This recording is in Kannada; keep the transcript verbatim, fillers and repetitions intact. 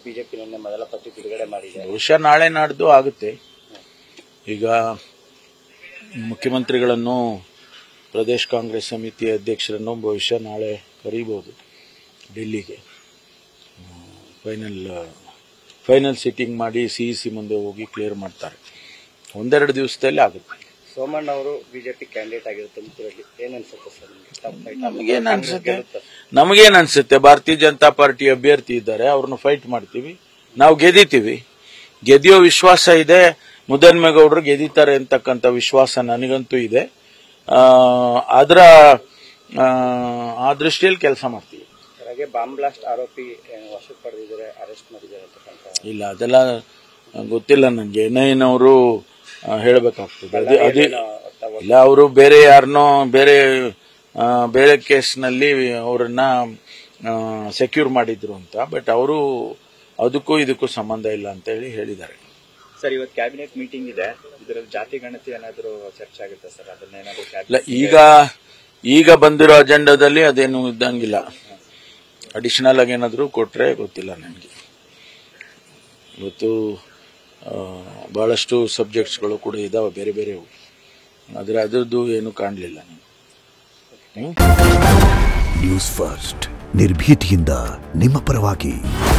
ಬಿಜೆಪಿ ನಿನ್ನೆ ಮೊದಲ ಪಟ್ಟಿ ಬಿಡುಗಡೆ ಮಾಡಿದೆ. ಬಹುಶಃ ನಾಳೆ ನಾಡ್ದು ಆಗುತ್ತೆ. ಈಗ ಮುಖ್ಯಮಂತ್ರಿಗಳನ್ನು ಪ್ರದೇಶ ಕಾಂಗ್ರೆಸ್ ಸಮಿತಿಯ ಅಧ್ಯಕ್ಷರನ್ನು ಬಹುಶಃ ನಾಳೆ ಕರೀಬಹುದು ಡೆಲ್ಲಿಗೆ. ಫೈನಲ್ ಫೈನಲ್ ಸಿಟ್ಟಿಂಗ್ ಮಾಡಿ ಸಿಇಸಿ ಮುಂದೆ ಹೋಗಿ ಕ್ಲಿಯರ್ ಮಾಡ್ತಾರೆ. ಒಂದೆರಡು ದಿವಸದಲ್ಲಿ ಆಗುತ್ತೆ. ಸೋಮಣ್ಣ ಅವರು ಬಿಜೆಪಿ ಕ್ಯಾಂಡಿಡೇಟ್ ಆಗಿರೋ ತುಮಕೂರಲ್ಲಿ ಏನ್ ಅನ್ಸುತ್ತೆ ಸರ್ ನಿಮಗೆ? ನಮಗೇನ್ ಅನ್ಸುತ್ತೆ ನಮಗೇನ್ ಅನ್ಸುತ್ತೆ ಭಾರತೀಯ ಜನತಾ ಪಾರ್ಟಿ ಅಭ್ಯರ್ಥಿ ಇದ್ದಾರೆ, ಅವ್ರನ್ನ ಫೈಟ್ ಮಾಡ್ತೀವಿ, ನಾವು ಗೆದಿತೀವಿ. ಗೆದಿಯೋ ವಿಶ್ವಾಸ ಇದೆ. ಮುದ್ದನ್ಮೇಗೌಡರು ಗೆದಿತಾರೆ ಅಂತಕ್ಕಂಥ ವಿಶ್ವಾಸ ನನಗಂತೂ ಇದೆ. ಅದರ ಆ ದೃಷ್ಟಿಯಲ್ಲಿ ಕೆಲಸ ಮಾಡ್ತೀವಿ. ಹಾಗೆ ಬಾಂಬ್ ಬ್ಲಾಸ್ಟ್ ಆರೋಪಿ ವಶಕ್ಕೆ ಪಡೆದಿದ್ದಾರೆ, ಅರೆಸ್ಟ್ ಮಾಡಿದ್ದಾರೆ ಅಂತಕ್ಕಂಥ ಇಲ್ಲ, ಅದೆಲ್ಲ ಗೊತ್ತಿಲ್ಲ ನನಗೆ. ಎನ್ಐನವರು ಹೇಳಬೇಕಾಗ್ತದೆ. ಅದೇ ಅದೇ ಇಲ್ಲ, ಅವರು ಬೇರೆ ಯಾರನ್ನೋ ಬೇರೆ ಬೇರೆ ಕೇಸ್ನಲ್ಲಿ ಅವರನ್ನ ಸೆಕ್ಯೂರ್ ಮಾಡಿದ್ರು ಅಂತ. ಬಟ್ ಅವರು ಅದಕ್ಕೂ ಇದಕ್ಕೂ ಸಂಬಂಧ ಇಲ್ಲ ಅಂತ ಹೇಳಿ ಹೇಳಿದ್ದಾರೆ. ಸರ್, ಇವತ್ತು ಕ್ಯಾಬಿನೆಟ್ ಮೀಟಿಂಗ್ ಇದೆ, ಇದರಲ್ಲಿ ಜಾತಿ ಗಣತಿ ಏನಾದರೂ ಚರ್ಚೆ ಆಗುತ್ತೆ ಸರ್? ಅದನ್ನೇನಾದರೂ ಇಲ್ಲ, ಈಗ ಈಗ ಬಂದಿರೋ ಅಜೆಂಡಾದಲ್ಲಿ ಅದೇನು ಇದ್ದಂಗಿಲ್ಲ. ಅಡಿಷನಲ್ ಆಗಿ ಏನಾದರೂ ಕೊಟ್ರೆ ಗೊತ್ತಿಲ್ಲ ನನಗೆ. ಇವತ್ತು ಬಹಳಷ್ಟು ಸಬ್ಜೆಕ್ಟ್ಸ್ಗಳು ಕೂಡ ಇದಾವೆ, ಬೇರೆ ಬೇರೆ. ಆದರೆ ಅದರದ್ದು ಏನು ಕಾಣಲಿಲ್ಲ. ನ್ಯೂಸ್ ಫಸ್ಟ್ ನಿರ್ಭೀತಿಯಿಂದ ನಿಮ್ಮ ಪರವಾಗಿ.